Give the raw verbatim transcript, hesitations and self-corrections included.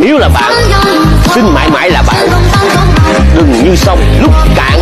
Nếu là bạn, xin mãi mãi là bạn. Đừng như sông lúc cạn